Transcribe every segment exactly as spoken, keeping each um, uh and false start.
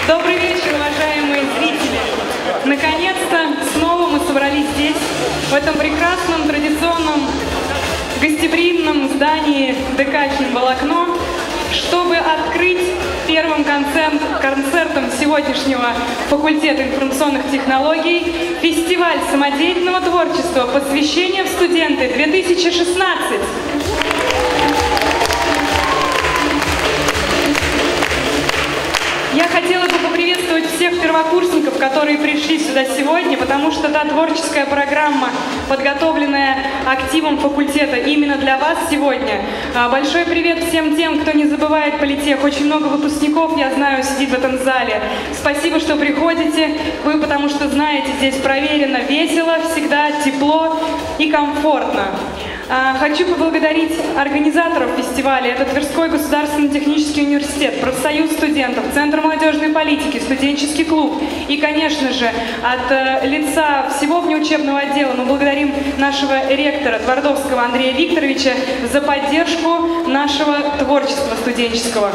Добрый вечер, уважаемые зрители! Наконец-то снова мы собрались здесь, в этом прекрасном, традиционном, гостеприимном здании ДК «Химволокно», чтобы открыть первым концерт, концертом сегодняшнего факультета информационных технологий фестиваль самодеятельного творчества «Посвящение в студенты две тысячи шестнадцать». Я хотела бы поприветствовать всех первокурсников, которые пришли сюда сегодня, потому что та творческая программа, подготовленная активом факультета именно для вас сегодня. Большой привет всем тем, кто не забывает политех. Очень много выпускников, я знаю, сидит в этом зале. Спасибо, что приходите. Вы, потому что знаете, здесь проверено весело, всегда тепло и комфортно. Хочу поблагодарить организаторов фестиваля. Это Тверской государственный технический университет, профсоюз студентов, Центр молодежной политики, студенческий клуб. И, конечно же, от лица всего внеучебного отдела мы благодарим нашего ректора Твардовского Андрея Викторовича за поддержку нашего творчества студенческого.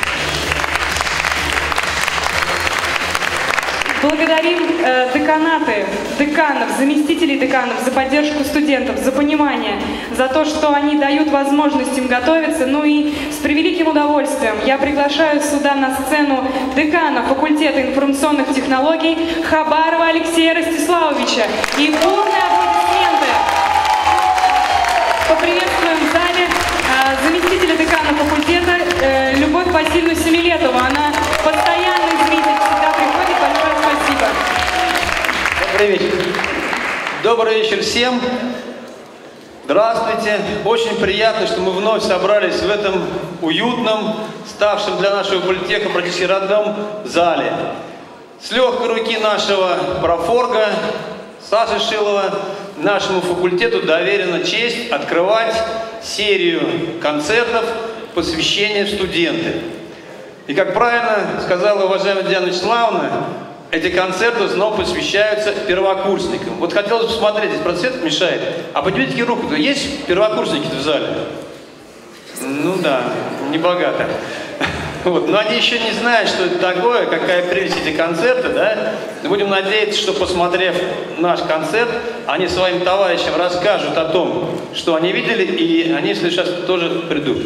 Благодарим э, деканаты, деканов, заместителей деканов за поддержку студентов, за понимание, за то, что они дают возможность им готовиться. Ну и с превеликим удовольствием я приглашаю сюда на сцену декана факультета информационных технологий Хабарова Алексея Ростиславовича. И бурные аплодисменты. Поприветствуем в зале э, заместителя декана факультета э, Любовь Васильевну Семилетову. Она постоянный зритель, всегда приходит. Большое спасибо. Добрый вечер. Добрый вечер всем. Здравствуйте. Очень приятно, что мы вновь собрались в этом уютном, ставшем для нашего политеха практически родном зале. С легкой руки нашего профорга Саши Шилова нашему факультету доверена честь открывать серию концертов посвящения в студенты. И, как правильно сказала уважаемая Диана Вячеславовна, эти концерты снова посвящаются первокурсникам. Вот хотелось бы посмотреть, здесь просто свет мешает. А поднимите руку-то, есть первокурсники-то в зале? Ну да, не богато. Вот. Но они еще не знают, что это такое, какая прелесть эти концерты, да? Будем надеяться, что, посмотрев наш концерт, они своим товарищам расскажут о том, что они видели, и они в следующий раз тоже придут.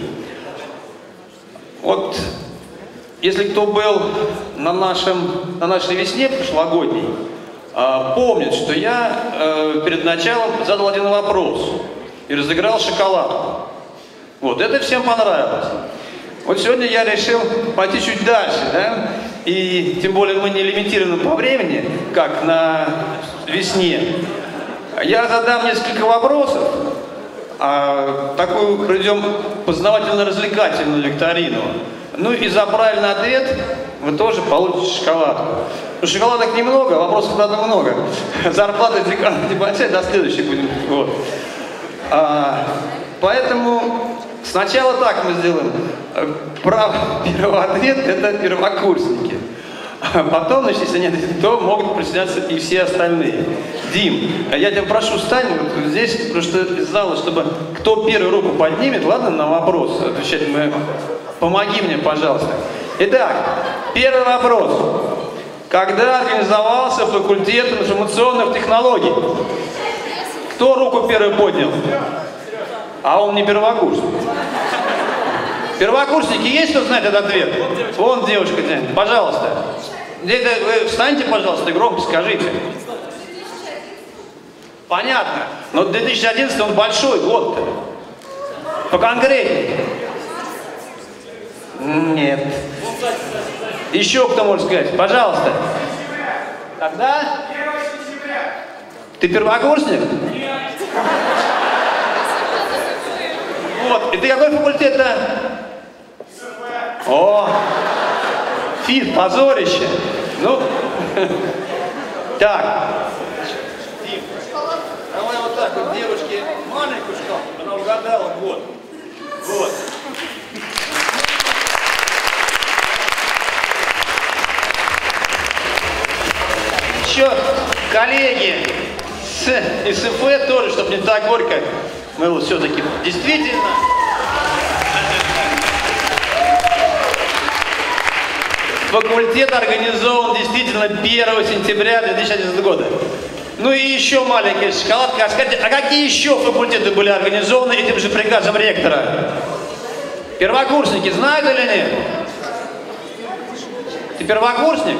Вот, если кто был на, нашем, на нашей весне прошлогодней, помнит, что я перед началом задал один вопрос и разыграл шоколадку. Вот, это всем понравилось. Вот сегодня я решил пойти чуть дальше, да? И тем более мы не лимитированы по времени, как на весне. Я задам несколько вопросов, а такую проведем познавательно-развлекательную викторину. Ну и за правильный ответ вы тоже получите шоколадку. Но шоколадок немного, а вопросов надо много. Зарплата небольшая, до следующей будем. Вот. А, поэтому сначала так мы сделаем. Право первого ответа — это первокурсники. А потом, значит, если нет, то могут присоединяться и все остальные. Дим, я тебя прошу, встань вот здесь, потому что из зала, чтобы кто первую руку поднимет, ладно, на вопрос отвечать, мы... помоги мне, пожалуйста. Итак, первый вопрос. Когда организовался факультет информационных технологий? Кто руку первый поднял? А он не первокурсник. Первокурсники есть, кто знает этот ответ? Вон девушка, пожалуйста. Вы встаньте, пожалуйста, и громко скажите. Понятно. Но две тысячи одиннадцатый он большой год-то. Поконкретнее. Нет. Еще кто может сказать? Пожалуйста. Тогда? Ты первокурсник? Нет. Вот. И ты какой факультет-то? О! Фит, позорище. Ну. Так. Дим, давай вот так вот девушке маленькую шкалу. Она угадала год. Вот. Еще коллеги с СФ тоже, чтобы не так горько, мы вот все-таки действительно факультет организован действительно первого сентября две тысячи одиннадцатого года. Ну и еще маленькая шоколадка. А скажите, а какие еще факультеты были организованы этим же приказом ректора? Первокурсники знают или нет? Ты первокурсник?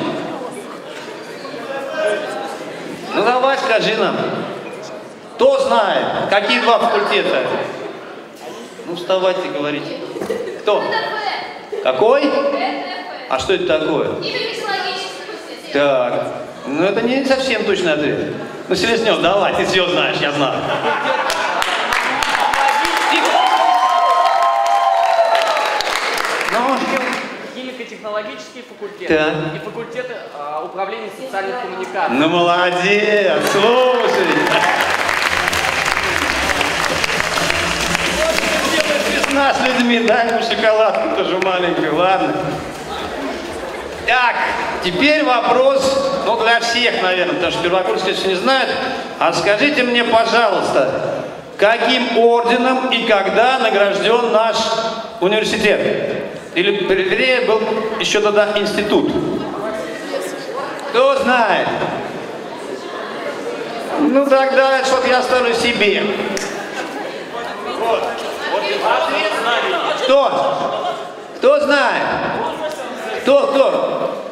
Ну давай скажи нам. Кто знает? Какие два факультета? Ну вставайте, говорите. Кто? Какой? А что это такое? Так, ну это не совсем точный ответ. Ну, Селезнев, давай, ты все знаешь, я знаю. Химико-технологические факультеты да. И факультеты а, управления социальных коммуникаций. Ну, молодец, слушай. Весна с людьми, дай ему шоколадку тоже маленькую, ладно. Так, теперь вопрос, ну, для всех, наверное, потому что первокурсники еще не знают. А скажите мне, пожалуйста, каким орденом и когда награжден наш университет? Или, вернее, был еще тогда институт? Кто знает? Ну, тогда что-то я оставлю себе. Вот. Вот ответ. Кто? Кто знает? Кто, кто?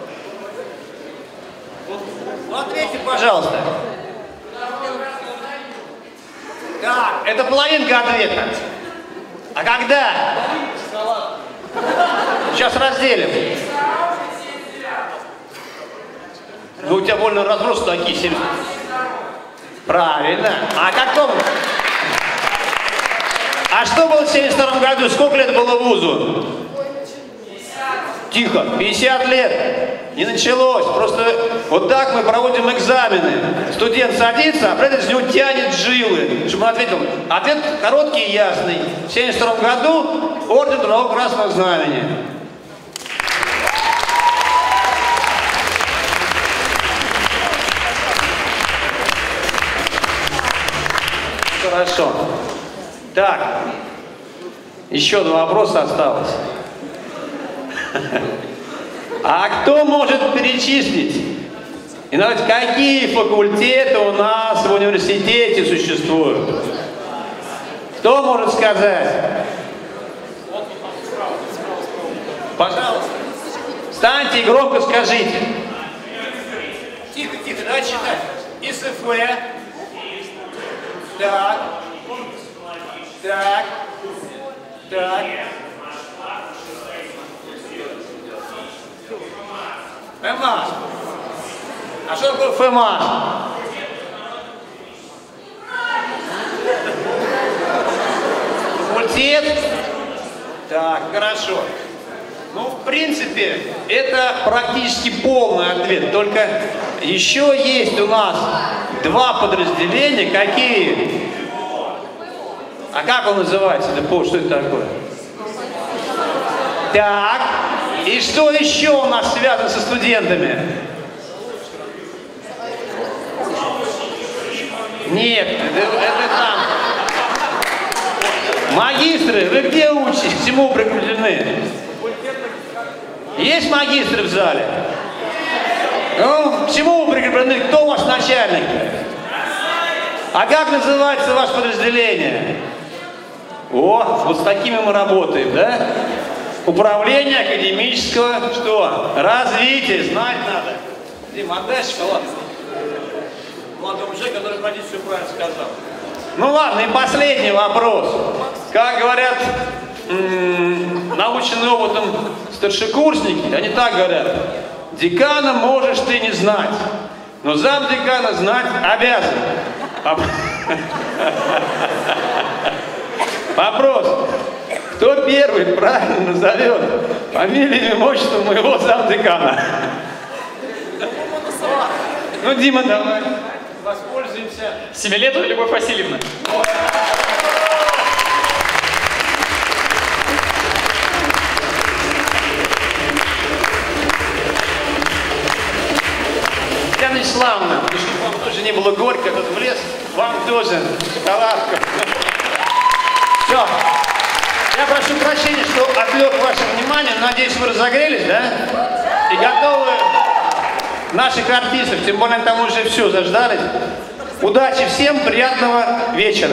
Ну, ответьте, пожалуйста. Так, это половинка ответа. А когда? Сейчас разделим. Ну, у тебя больно разброс такие сильные. Правильно. А каком? А что было в семьдесят втором году? Сколько лет было вузу? Тихо, пятьдесят лет. Не началось. Просто вот так мы проводим экзамены. Студент садится, а профессор с него тянет жилы, чтобы он ответил. Ответ короткий и ясный. В семьдесят втором году орден Трудового Красного Знамени. Хорошо. Так, еще два вопроса осталось. А кто может перечислить, и знаете, какие факультеты у нас в университете существуют? Кто может сказать? Пожалуйста. Встаньте и громко скажите. Тихо, тихо, давайте читать. ИСФ. Так. Так. Так. ФЭМАШ. А что такое ФЭМАШ? Факультет? Так, хорошо. Ну, в принципе, это практически полный ответ. Только еще есть у нас два подразделения. Какие? А как он называется? Да, что это такое? Так. И что еще у нас связано со студентами? Нет, это, это там. Магистры, вы где учитесь? К чему прикреплены? Есть магистры в зале? Ну, к чему вы прикреплены? Кто у вас начальник? А как называется ваше подразделение? О, вот с такими мы работаем, да? Управление академического, что? Развитие, знать надо. Дима, отдай шоколад. Молодому человеку, который про все правильно сказал. Ну ладно, и последний вопрос. Как говорят наученные опытом старшекурсники, они так говорят: декана можешь ты не знать, но замдекана знать обязан. Вопрос. Кто первый правильно назовет фамилию и имущество моего замдекана? Ну, Дима, давай воспользуемся. Семилетова Любовь Васильевна. Татьяна Вячеславовна, чтобы вам тоже не было горько, тут в лес, вам тоже шоколадка. Все. Я прошу прощения, что отвлек ваше внимание. Надеюсь, вы разогрелись, да? и готовы наших артистов, тем более там уже все заждались. Удачи всем, приятного вечера.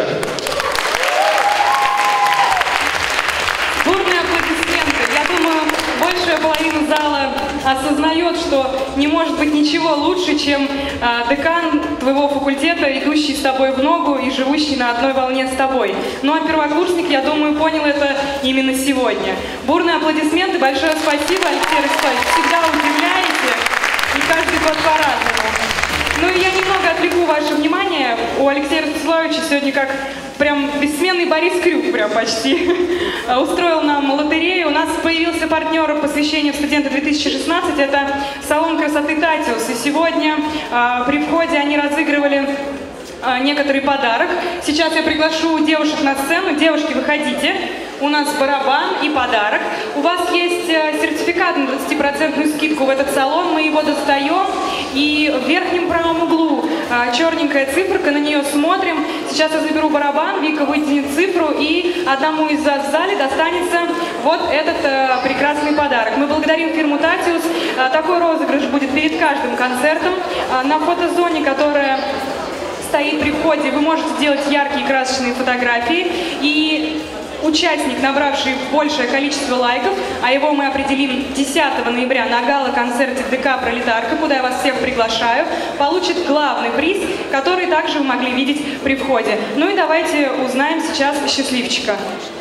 Бурные аплодисменты. Я думаю, большая половина зала осознает, что не может быть ничего лучше, чем э, декан твоего факультета, идущий с тобой в ногу и живущий на одной волне с тобой. Ну а первокурсник, я думаю, понял это именно сегодня. Бурные аплодисменты, большое спасибо, Алексей Ростович. Всегда удивляете, и каждый год по-разному. Ну и я немного отвлеку ваше внимание. У Алексея Ростиславовича сегодня как прям бессменный Борис Крюк, прям почти, устроил нам лотерею. У нас появился партнер по посвящению в студенты две тысячи шестнадцать, это салон красоты Татиус. И сегодня э, при входе они разыгрывали э, некоторый подарок. Сейчас я приглашу девушек на сцену. Девушки, выходите. У нас барабан и подарок. У вас есть сертификат на двадцатипроцентную скидку в этот салон. Мы его достаем. И в верхнем правом углу черненькая циферка, на нее смотрим. Сейчас я заберу барабан, Вика вытянет цифру, и одному из вас в зале достанется вот этот э, прекрасный подарок. Мы благодарим фирму Татиус. Э, такой розыгрыш будет перед каждым концертом. Э, на фотозоне, которая стоит при входе, вы можете делать яркие красочные фотографии. И участник, набравший большее количество лайков, а его мы определим десятого ноября на гала-концерте ДК «Пролетарка», куда я вас всех приглашаю, получит главный приз, который также вы могли видеть при входе. Ну и давайте узнаем сейчас счастливчика.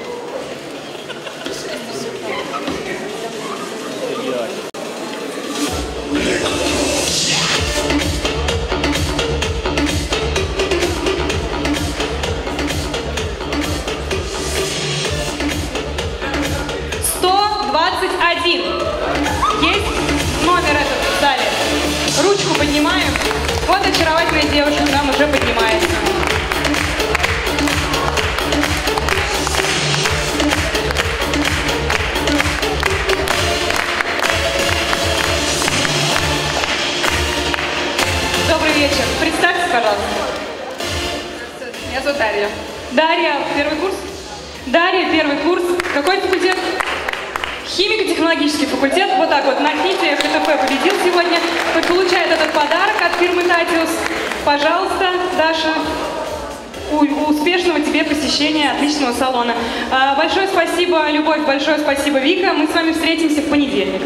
Есть номер этот в зале? Ручку поднимаем. Вот очаровательная девушка нам уже поднимается. Добрый вечер. Представьтесь, пожалуйста. Меня зовут Дарья. Дарья, первый курс? Дарья, первый курс. Какой факультет? Химико-технологический факультет. Вот так вот, махните, ХТФ победил сегодня. Кто получает этот подарок от фирмы Татиус. Пожалуйста, Даша, у- успешного тебе посещения отличного салона. А, большое спасибо, Любовь, большое спасибо, Вика. Мы с вами встретимся в понедельник.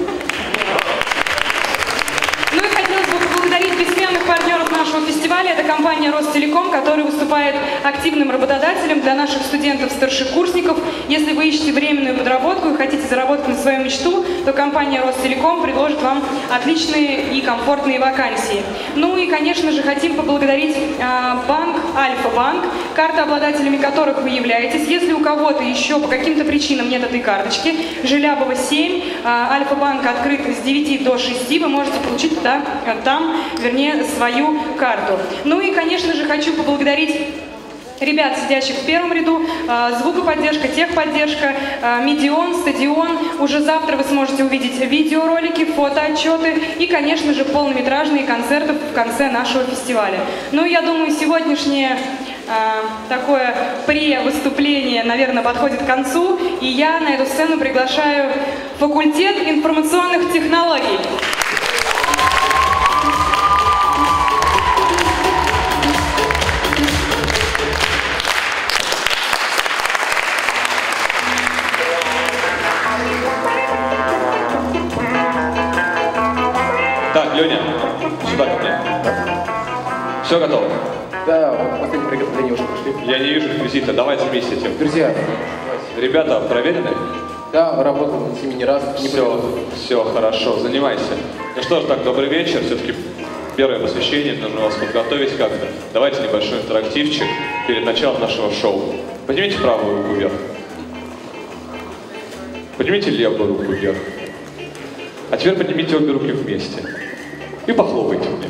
Ну и хотелось бы поблагодарить бессменных партнеров нашего фестиваля. Это компания Ростелеком, которая выступает активным работодателем для наших студентов-старшекурсников. Если вы ищете временную подработку и хотите заработать на свою мечту, то компания Ростелеком предложит вам отличные и комфортные вакансии. Ну и, конечно же, хотим поблагодарить э, банк Альфа-банк, картообладателями которых вы являетесь. Если у кого-то еще по каким-то причинам нет этой карточки, Желябова семь, э, Альфа-банк открыт с девяти до шести, вы можете получить да, там, вернее, свою карту. Ну и, конечно же, хочу поблагодарить ребят, сидящих в первом ряду, звукоподдержка, техподдержка, Медион, Стадион. Уже завтра вы сможете увидеть видеоролики, фотоотчеты и, конечно же, полнометражные концерты в конце нашего фестиваля. Ну, я думаю, сегодняшнее такое пре-выступление, наверное, подходит к концу, и я на эту сцену приглашаю факультет информационных технологий. Так, Леня, сюда ко мне. Все готово? Да, вот последнее приготовление уже пошли. Я не вижу реквизита, давайте вместе этим. Друзья, Ребята, проверены? да, работал с ними не раз. Не Все, все, хорошо, занимайся. Ну что ж, так, добрый вечер. Все-таки первое посвящение, нужно вас подготовить как-то. Давайте небольшой интерактивчик перед началом нашего шоу. Поднимите правую руку вверх. Поднимите левую руку вверх. А теперь поднимите обе руки вместе. И похлопайте мне.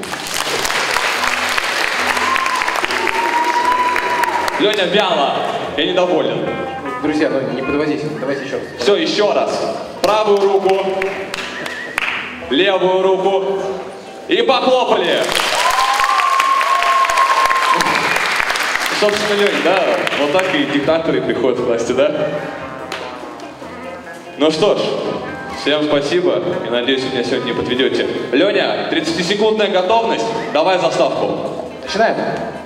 Леня, вяло. Я недоволен. Друзья, ну не подводите, давайте еще раз. Все, еще раз. Правую руку, левую руку и похлопали. Собственно, Лень, да, вот так и диктаторы приходят к власти, да? Ну что ж, Всем спасибо и надеюсь, вы меня сегодня не подведете. Леня, тридцатисекундная готовность. Давай заставку. Начинаем.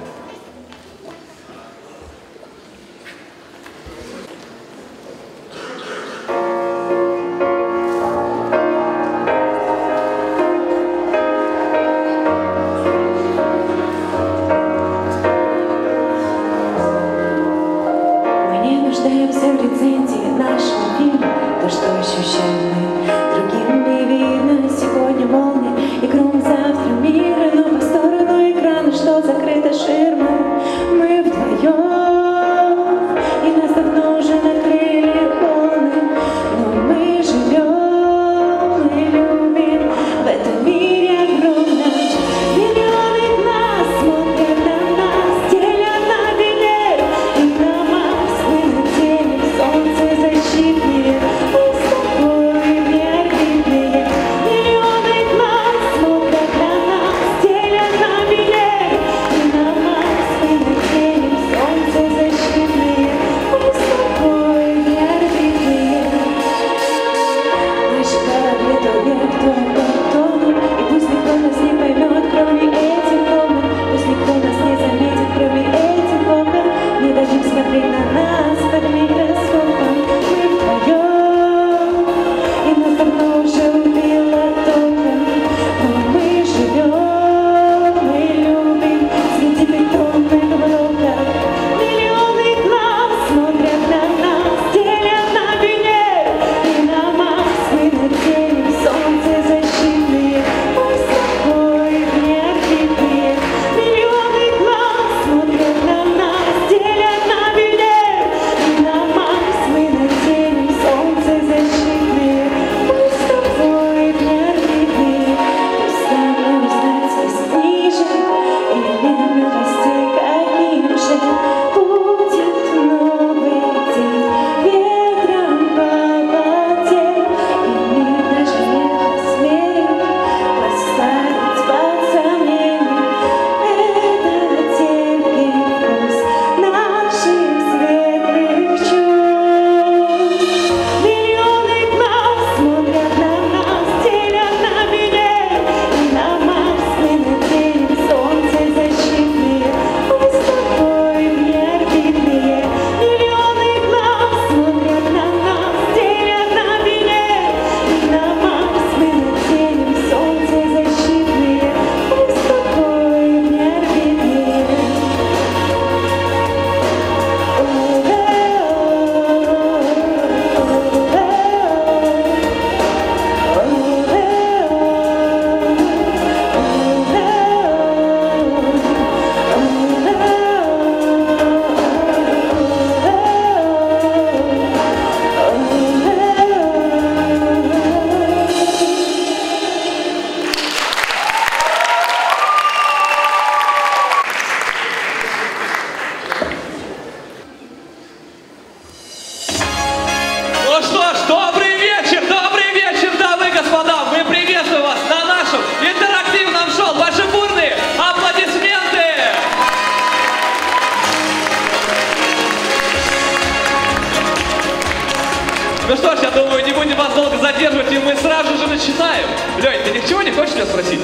Ну что ж, я думаю, не будем вас долго задерживать, и мы сразу же начинаем. Лень, ты ничего не хочешь меня спросить?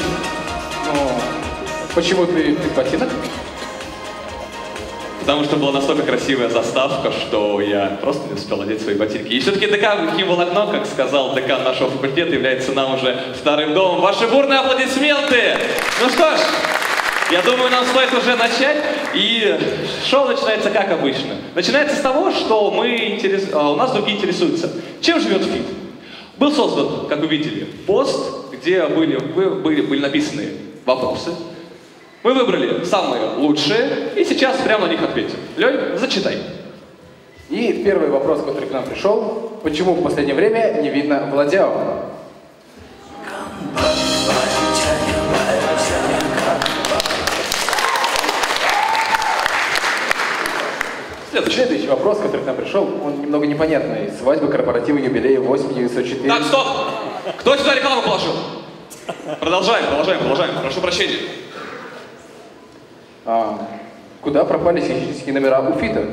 Ну, почему ты без ботинок? Потому что была настолько красивая заставка, что я просто не успел одеть свои ботинки. И все-таки ДК Химволокно, как сказал декан нашего факультета, является нам уже вторым домом. Ваши бурные аплодисменты! Ну что ж, я думаю, нам стоит уже начать. И шоу начинается как обычно. Начинается с того, что мы интерес... а, у нас другие интересуются. Чем живет ФИТ? Был создан, как вы видели, пост, где были, были, были написаны вопросы. Мы выбрали самые лучшие, и сейчас прямо на них ответим. Лёнь, зачитай. И первый вопрос, который к нам пришел. Почему в последнее время не видно Владяо? Следующий. Следующий вопрос, который к нам пришел, он немного непонятный. Свадьба, корпоративы, юбилеи, восемь девятьсот четыре. Так, стоп! Кто сюда рекламу положил? Продолжаем, продолжаем, продолжаем. Прошу прощения. А, куда пропали схематические номера у ФИТа?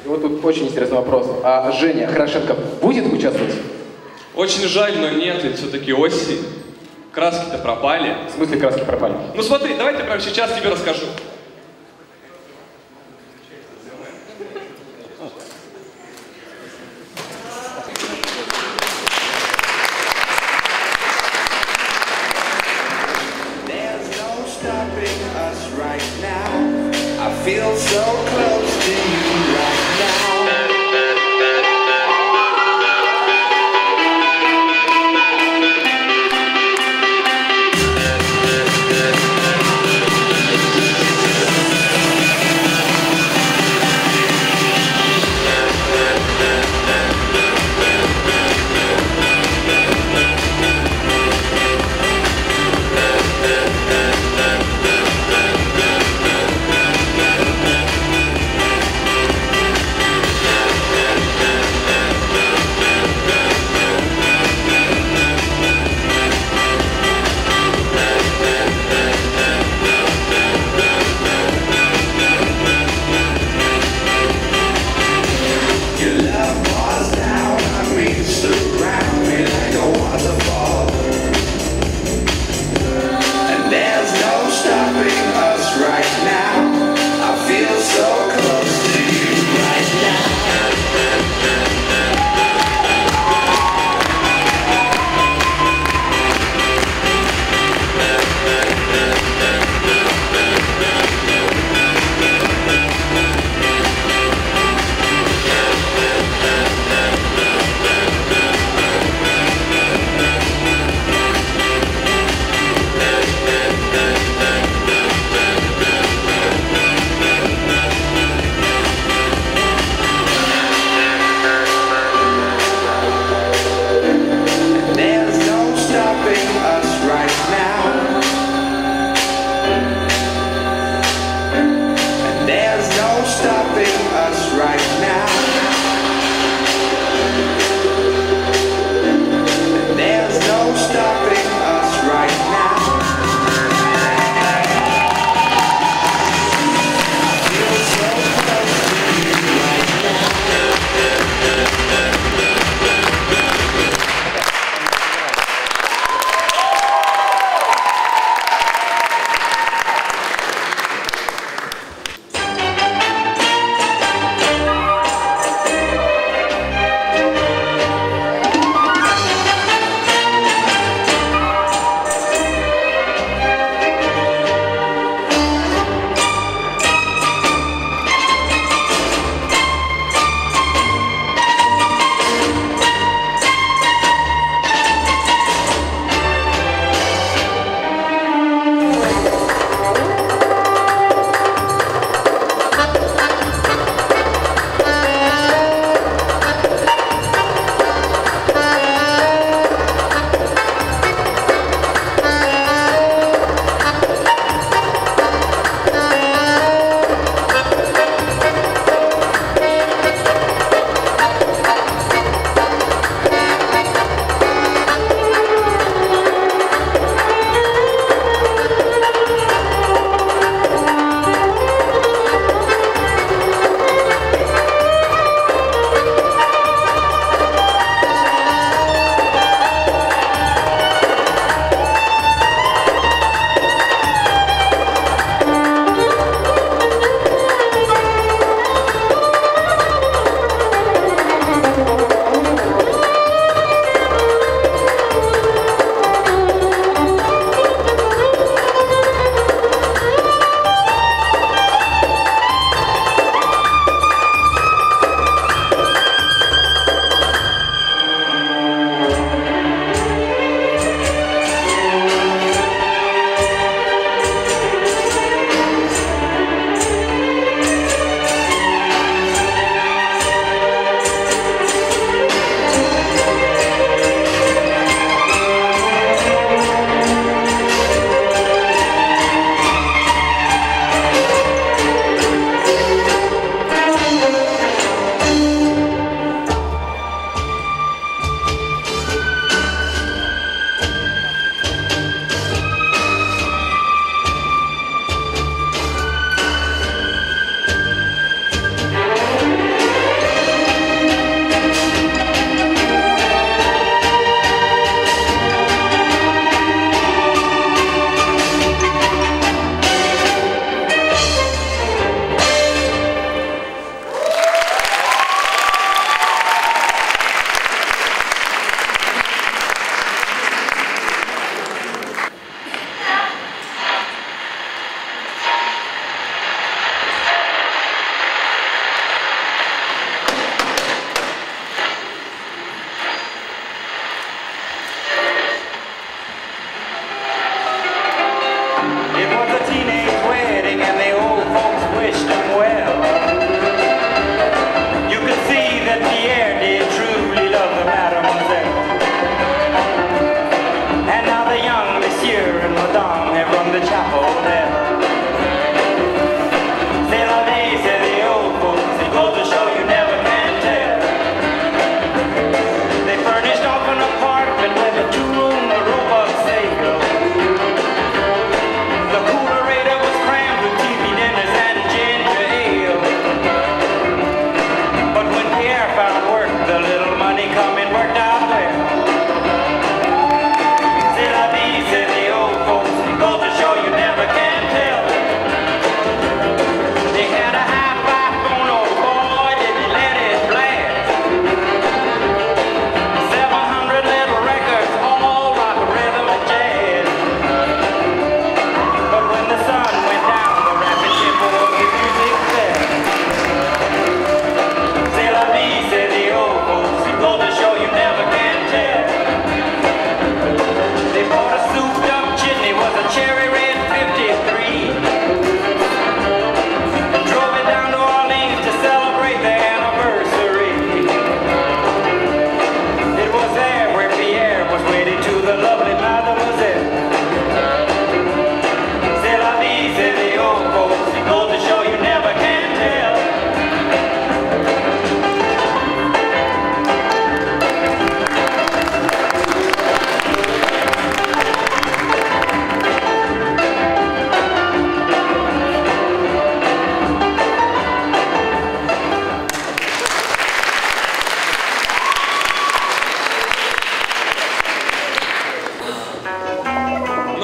вот тут очень интересный вопрос. А Женя Хорошенко будет участвовать? Очень жаль, но нет, ведь все-таки осень. Краски-то пропали. В смысле краски пропали? Ну смотри, давай я прямо сейчас тебе расскажу. Feel so close to you right now.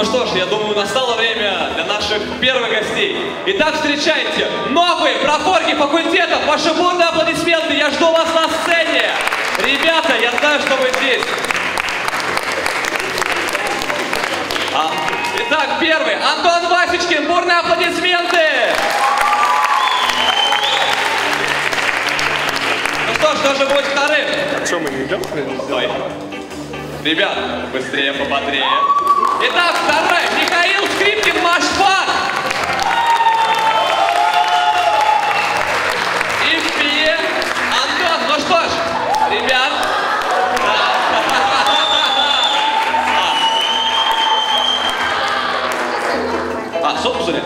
что ж, я думаю, настало время для наших первых гостей. Итак, встречайте новые профорги факультетов. Ваши бурные аплодисменты. Я жду вас на сцене. Ребята, я знаю, что вы здесь. А, итак, первый. Антон Васечкин. Бурные аплодисменты. Ну что ж, кто же будет вторым? А что, мы не идем? Стой. Ребят, быстрее, пободрее. Итак, второй. Михаил Скрипкин, Машпак. И впереди Антон. Ну что ж, ребят. А, сотку занять?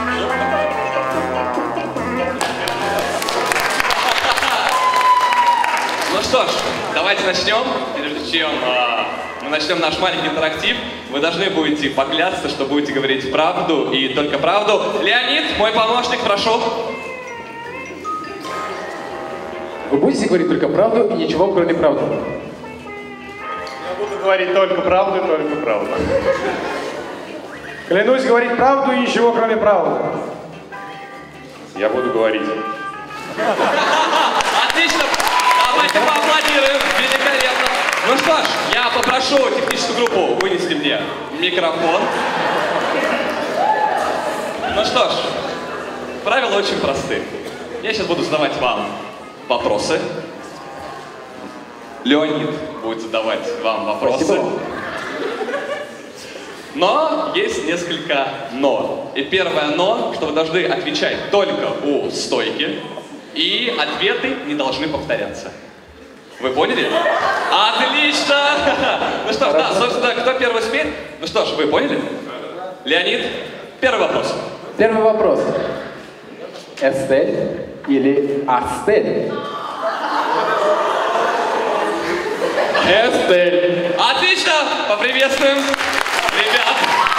Ну что ж, давайте начнем. Прежде чем а, мы начнем наш маленький интерактив, вы должны будете поклясться, что будете говорить правду и только правду. Леонид, мой помощник, прошу. Вы будете говорить только правду и ничего, кроме правды. Я буду говорить только правду и только правду. Клянусь говорить правду и ничего, кроме правды. Я буду говорить. Отлично! Давайте поаплодируем. Великолепно. Ну что ж, я попрошу техническую группу вынести мне микрофон. Ну что ж, правила очень просты. Я сейчас буду задавать вам вопросы. Леонид будет задавать вам вопросы. Спасибо. Но есть несколько «но». И первое «но», что вы должны отвечать только у стойки, и ответы не должны повторяться. Вы поняли? Отлично! Ну что ж, да, собственно, кто первый смеет? Ну что ж, вы поняли? Леонид, первый вопрос. Первый вопрос. Эстель или Астель? Эстель. Отлично! Поприветствуем ребят.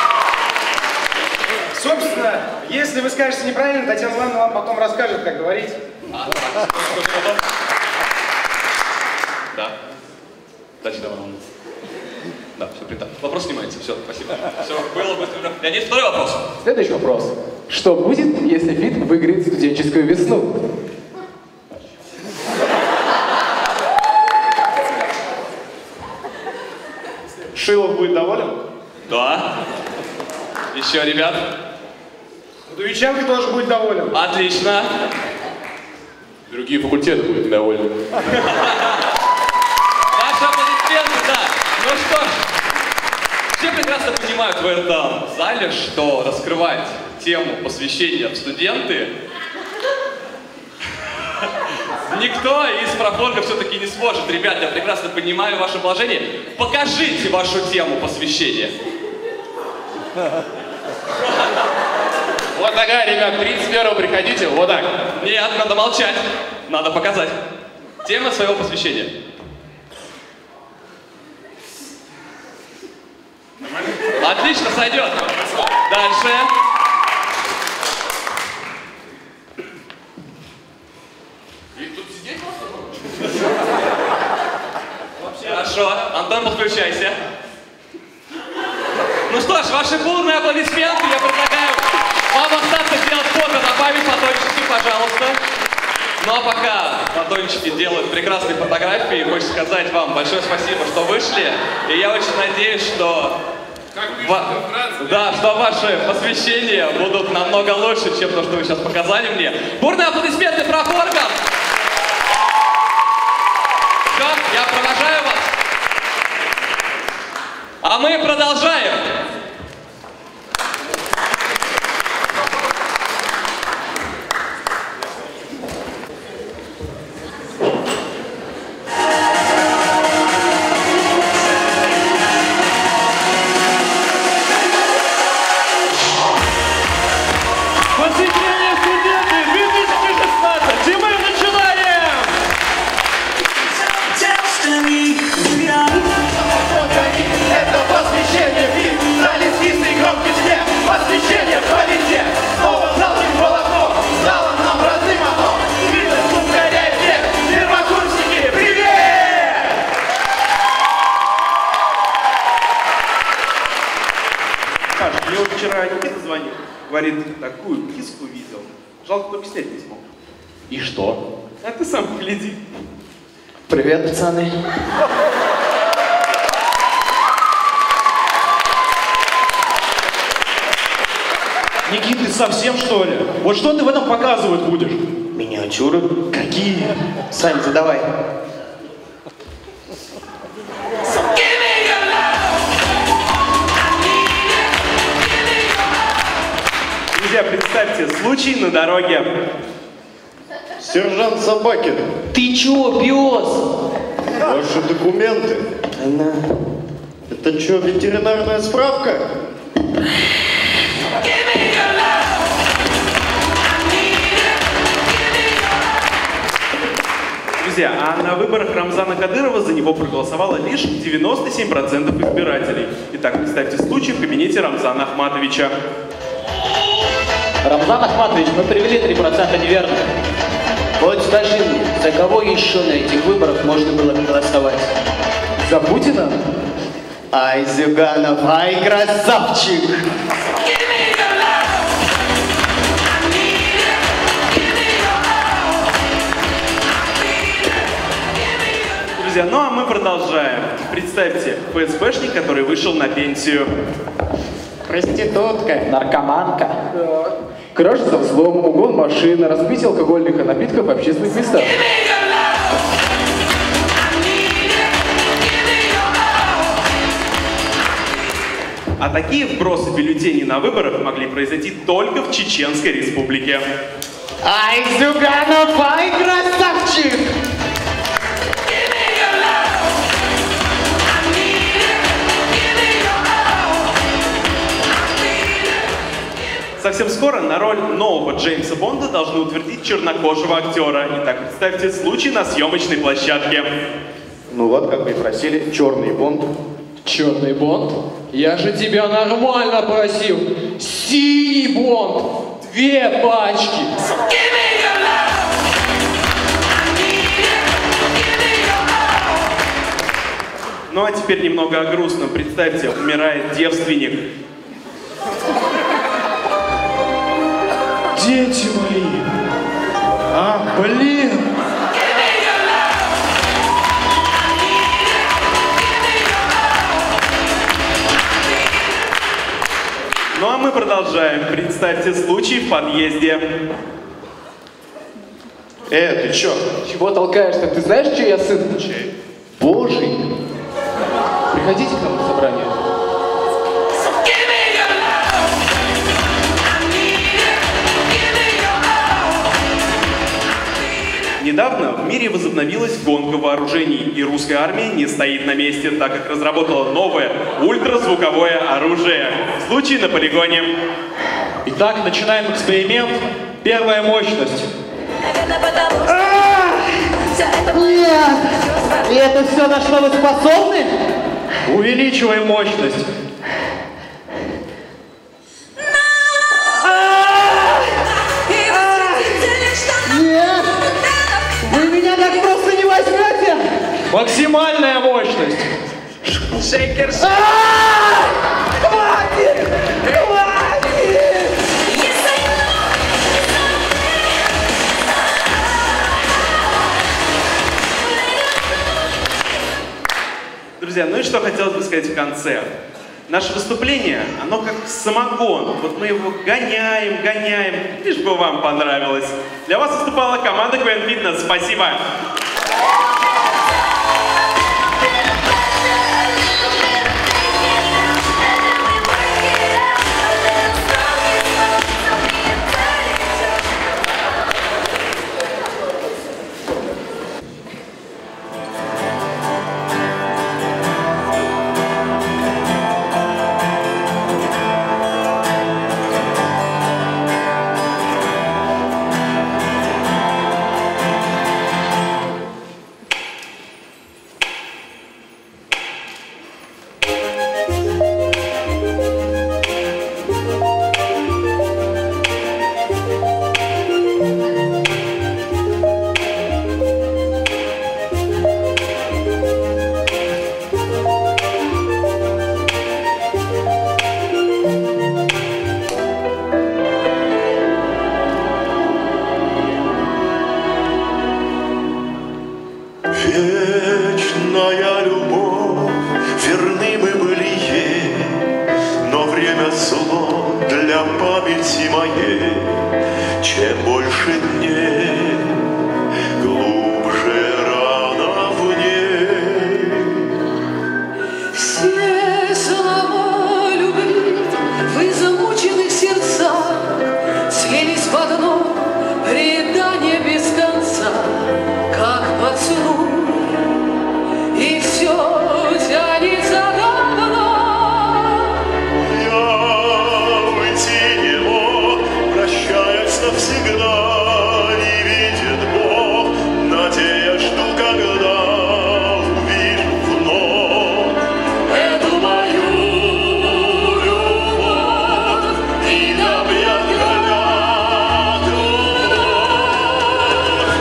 Собственно, если вы скажете неправильно, Татьяна Ивановна вам потом расскажет, как говорить. А, да. Татьяна Ивановна. Да, все принято. Вопрос снимается. Все, спасибо. Все, было быстро. Леонид, второй вопрос. Следующий вопрос. Что будет, если ФИТ выиграет студенческую весну? Шилов будет доволен? Да. Еще, ребят. Дувиченко тоже будет доволен. Отлично. Другие факультеты будут недовольны. Ваши аплодисменты, да. Ну что ж, все прекрасно понимают в этом зале, что раскрывать тему посвящения в студенты никто из профоргов все-таки не сможет. Ребят, я прекрасно понимаю ваше положение. Покажите вашу тему посвящения. Вот такая, ребят, тридцать первого приходите, вот так. Нет, надо молчать. Надо показать. Тема своего посвящения. Отлично, сойдет. Дальше. Хорошо. Антон, подключайся. Ну что ж, ваши бурные аплодисменты. Я предлагаю вам остаться сделать фото на память, батончики, пожалуйста. Ну а пока батончики делают прекрасные фотографии, хочется сказать вам большое спасибо, что вышли. И я очень надеюсь, что, ва... да, что ваши посвящения будут намного лучше, чем то, что вы сейчас показали мне. Бурные аплодисменты профоргам! Все, я провожаю вас. А мы продолжаем. Посвящение студенты две тысячи шестнадцать. И мы начинаем! Говорит, такую киску видел. Жалко, только снять не смог. И что? А ты сам гляди. Привет, пацаны. Никита, ты совсем что ли? Вот что ты в этом показывать будешь? Миниатюры. Какие? Сань, задавай. Друзья, представьте, случай на дороге. Сержант Собакин. Ты чё, пёс? Ваши документы. Она. Это что, ветеринарная справка? Друзья, а на выборах Рамзана Кадырова за него проголосовало лишь девяносто семь процентов избирателей. Итак, представьте случай в кабинете Рамзана Ахматовича. Рамзан Ахматович, мы привели три процента неверных. Вот скажи мне, за кого еще на этих выборах можно было голосовать? За Путина? Ай, Зюганов, ай, красавчик! Друзья, ну а мы продолжаем. Представьте, ФСБшник, который вышел на пенсию. Проститутка. Наркоманка. Да. Кража за взлом, угон машины, разбитие алкогольных напитков в общественных местах. А такие вбросы бюллетеней на выборах могли произойти только в Чеченской Республике. Ай, Зюганов, ай, красавчик! Совсем скоро на роль нового Джеймса Бонда должны утвердить чернокожего актера. Итак, представьте случай на съемочной площадке. Ну вот, как вы и просили, черный Бонд. Черный Бонд? Я же тебя нормально просил. Синий Бонд. Две пачки. Ну а теперь немного о грустном. Представьте, умирает девственник. Дети мои! А, блин! Ну а мы продолжаем. Представьте случай в подъезде. Э, ты чё? Чего толкаешься? Ты знаешь, чей я сын? Чей? Божий. Приходите к нам на собрание. Недавно в мире возобновилась гонка вооружений, и русская армия не стоит на месте, так как разработала новое ультразвуковое оружие. Случай на полигоне. Итак, начинаем эксперимент. Первая мощность. Нет! И это все, на что вы способны? Увеличиваем мощность. Нет! Вы меня так просто не возьмете! Максимальная мощность. Шейкер, Хватит! Хватит! Друзья, ну и что хотелось бы сказать в конце. Наше выступление, оно как самогон. Вот мы его гоняем, гоняем, лишь бы вам понравилось. Для вас выступала команда Queen Fitness. Спасибо! Нежная любовь, верны мы были ей, но время зло для памяти моей. Чем больше дней, глубже рана в ней. Все слова любви в измученных сердцах слились в одно рыдание без конца, как поцелуй, и все тянется давно. Я уйти не мог, прощаясь навсегда, и видит Бог, надеясь, жду, когда увижу вновь эту мою любовь, и добьет горят любовь.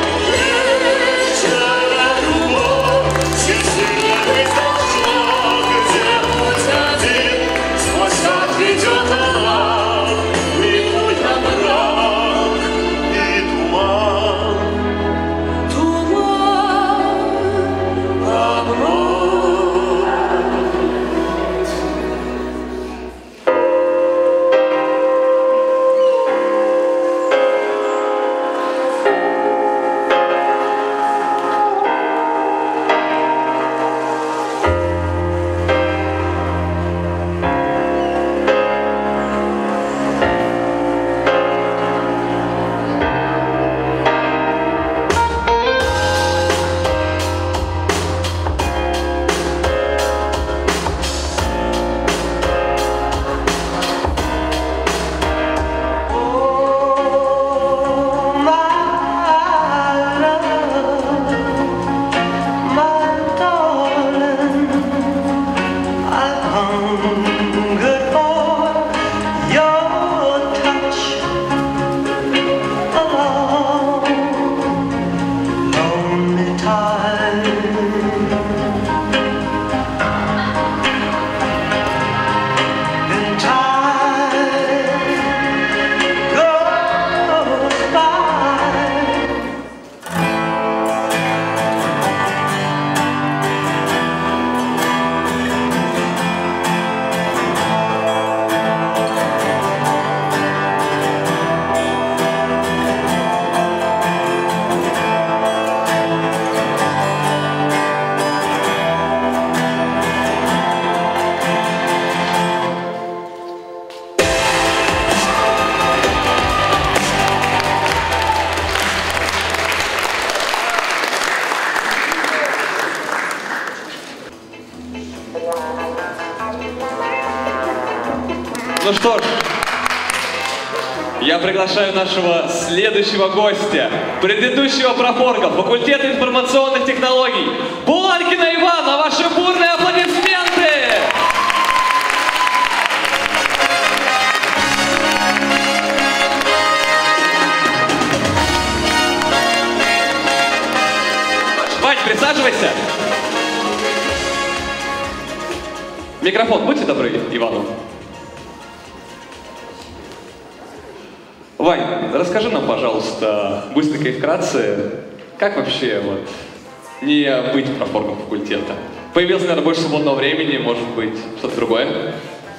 Вечная любовь, сильнее быть должна, где путь один сквозь ад ведет она, минуя мрак и туман. Туман обман. Ну что ж, я приглашаю нашего следующего гостя, предыдущего профорга факультета информационных технологий, Буланкина Ивана. Ваши бурные аплодисменты! Вань, присаживайся. Микрофон, будьте добры, Ивану. Вань, расскажи нам, пожалуйста, быстренько и вкратце, как вообще вот не быть профоргом факультета? Появилось, наверное, больше свободного времени, может быть, что-то другое?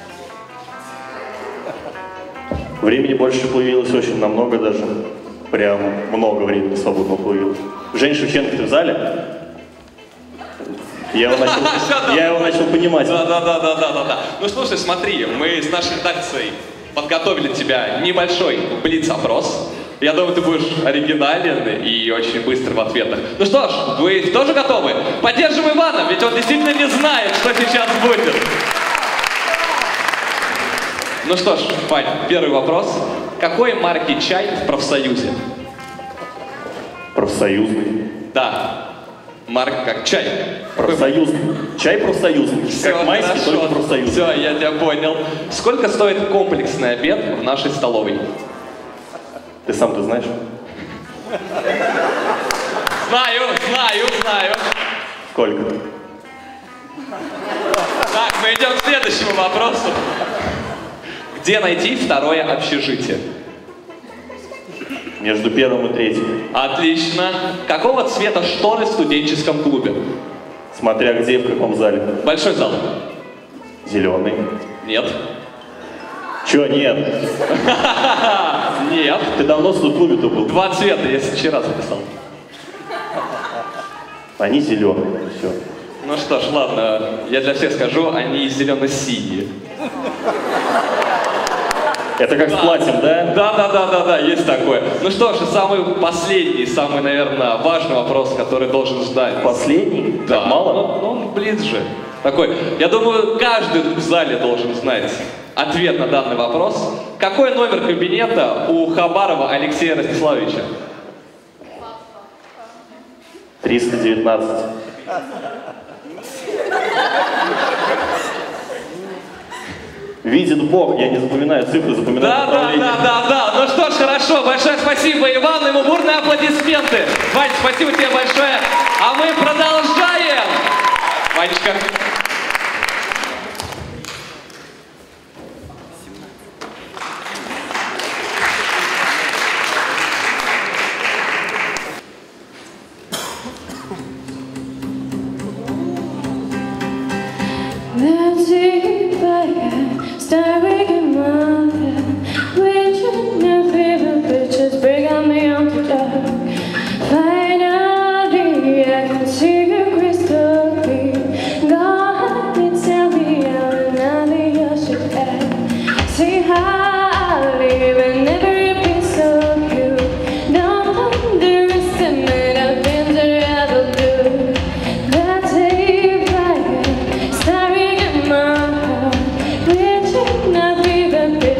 Времени больше появилось очень намного даже. Прям много времени свободного появилось. Жень Шевченко, ты в зале? Я его начал, я его начал понимать. Да, да, да, да, да, да, да. Ну слушай, смотри, мы с нашей редакцией подготовили тебя небольшой блиц-опрос. Я думаю, ты будешь оригинален и очень быстр в ответах. Ну что ж, вы тоже готовы? Поддержим Ивана, ведь он действительно не знает, что сейчас будет. Ну что ж, Вань, первый вопрос. Какой марки чай в профсоюзе? Профсоюзный. Да. Марка как чай. Профсоюзный. Чай профсоюзный. Все, как майский, хорошо. только профсоюзный. Все, я тебя понял. Сколько стоит комплексный обед в нашей столовой? Ты сам-то знаешь? Знаю, знаю, знаю. Сколько? Так, мы идем к следующему вопросу. Где найти второе общежитие? Между первым и третьим. Отлично. Какого цвета шторы в студенческом клубе? Смотря где, в каком зале. Большой зал. Зеленый. Нет. Чё, нет? Нет. Ты давно в клубе-то был? Два цвета, я вчера записал. Они зеленые, все. Ну что ж, ладно, я для всех скажу, они зелено-синие. Это как да. с платьем, да? Да, да, да, да, да, есть такое. Ну что ж, и самый последний, самый, наверное, важный вопрос, который должен ждать. Последний? Да. Так мало? Ну, ну, он ближе. Такой, я думаю, каждый в зале должен знать ответ на данный вопрос. Какой номер кабинета у Хабарова Алексея Ростиславовича? триста девятнадцать. Видит Бог, я не запоминаю цифры, запоминаю Да, да, да, да, да. Ну что ж, хорошо. Большое спасибо Ивану, ему бурные аплодисменты. Вань, спасибо тебе большое. А мы продолжаем. Ванечка. That's it, fire, start breaking my head. Wishing my favorite pictures break on me on the dark. Finally, I can see you crystal clear. Go ahead and tell me how another you should act. See how I live and never be so cute. Don't underestimate the things that I will do. That's it, fire, start breaking my heart. Wishing my favorite pictures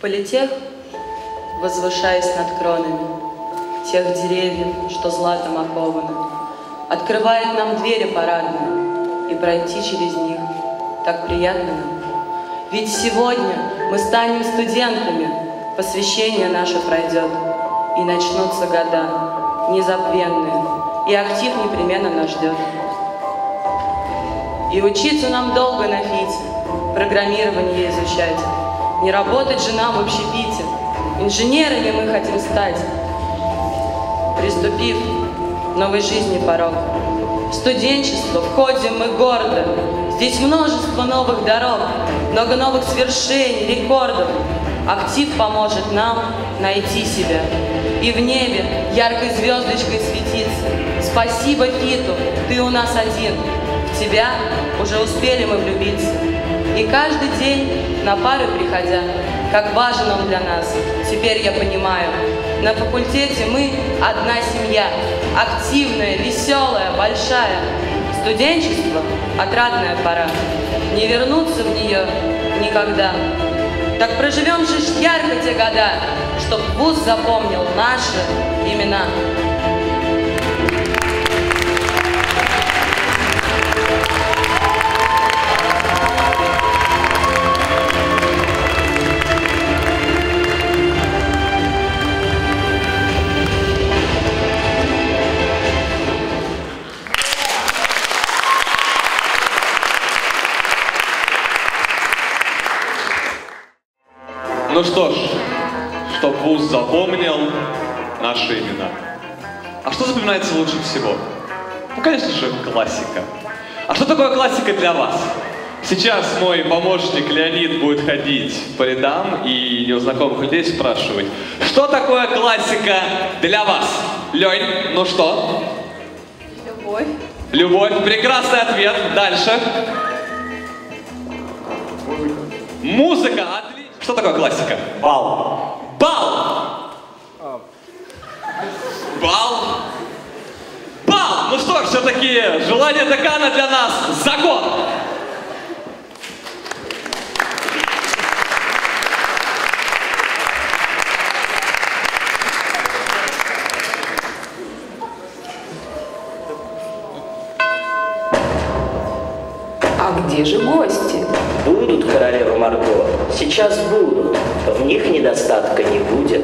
Политех, возвышаясь над кронами тех деревьев, что златом окованы, открывает нам двери парадные, и пройти через них так приятно нам. Ведь сегодня мы станем студентами, посвящение наше пройдет, и начнутся года незабвенные, и актив непременно нас ждет. И учиться нам долго на фите, программирование изучать. Не работать же нам в общепите, инженерами мы хотим стать. Приступив новой жизни порог, в студенчество входим мы гордо. Здесь множество новых дорог, много новых свершений, рекордов. Актив поможет нам найти себя и в небе яркой звездочкой светиться. Спасибо, Фиту, ты у нас один. В тебя уже успели мы влюбиться. И каждый день на пару приходя, как важен он для нас, теперь я понимаю. На факультете мы одна семья, активная, веселая, большая. Студенчество — отрадная пора, не вернуться в нее никогда. Так проживем же ярко те года, чтоб вуз запомнил наши имена. Ну что ж, чтоб вуз запомнил наши имена. А что запоминается лучше всего? Ну, конечно же, классика. А что такое классика для вас? Сейчас мой помощник Леонид будет ходить по рядам и незнакомых людей спрашивать, что такое классика для вас? Лень, ну что? Любовь. Любовь. Прекрасный ответ. Дальше. Музыка. Музыка. Отлично. Что такое классика? Бал. Бал! Бал! Бал! Ну что ж, все-таки желание декана для нас — закон! А где же гости? Будут, королева Марго, сейчас будут. В них недостатка не будет.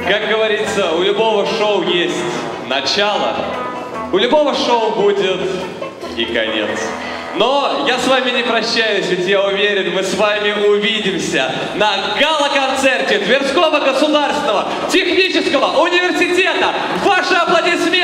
Как говорится, у любого шоу есть начало, у любого шоу будет и конец. Но я с вами не прощаюсь, ведь я уверен, мы с вами увидимся на гала-концерте Тверского государственного технического университета. Ваши аплодисменты!